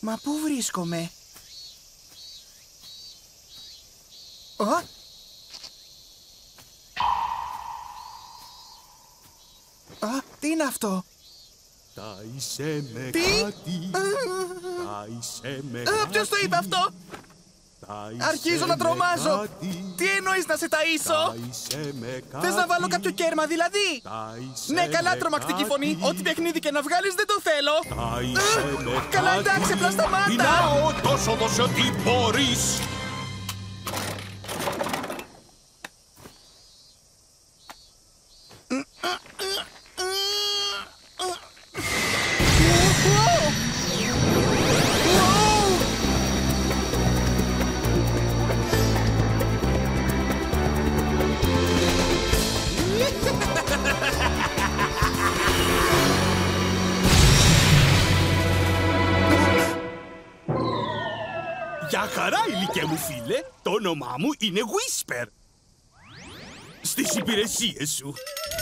Μα πού βρίσκομαι? Τι είναι αυτό? Τάισε με Τι? κάτι. Τάισε με κάτι. Ποιος το είπε αυτό? Αρχίζω να τρομάζω. Τι εννοείς να σε ταΐσω? Θες να βάλω κάποιο κέρμα δηλαδή? Ναι, καλά, τρομακτική φωνή. Ό,τι παιχνίδι και να βγάλεις δεν το θέλω. Καλά, εντάξει, απλά σταμάτα. Πεινάω τόσο δώσε ό,τι μπορείς. Γεια χαρά, ηλικέ μου φίλε. Το όνομά μου είναι Whisper. Στις υπηρεσίες σου.